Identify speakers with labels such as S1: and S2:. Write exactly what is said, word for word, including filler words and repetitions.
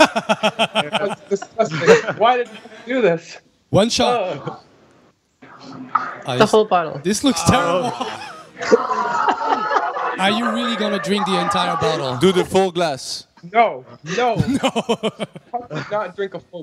S1: That's disgusting. Why did you do this?
S2: One shot.
S1: Oh.
S2: Oh,
S3: The
S2: this,
S3: whole bottle.
S2: this looks terrible. Are you really gonna drink the entire bottle?
S4: Do the full glass.
S1: No, no.
S2: No.
S1: How could you not drink a full